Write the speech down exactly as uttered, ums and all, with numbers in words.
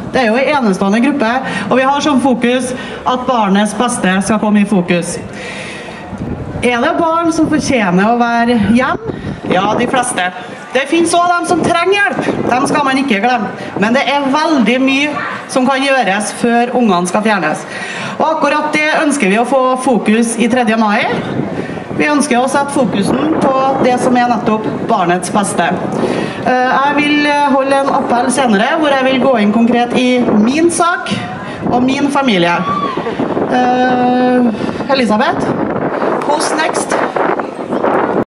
Det er jo en enestående gruppe, og vi har som fokus at barnets beste skal komme i fokus. Er det barn som fortjener å være hjemme? Ja, de fleste. Det finnes også dem som trenger hjelp. Dem skal man ikke glemme. Men det er veldig mye som kan gjøres før ungene skal fjernes. Og akkurat det ønsker vi å få fokus i tredje mai. Vi ønsker å sette fokusen på det som er nettopp barnets beste. Jeg vil holde en appell senere, hvor jeg vil gå inn konkret i min sak og min familie. Uh, Elisabeth, who's next?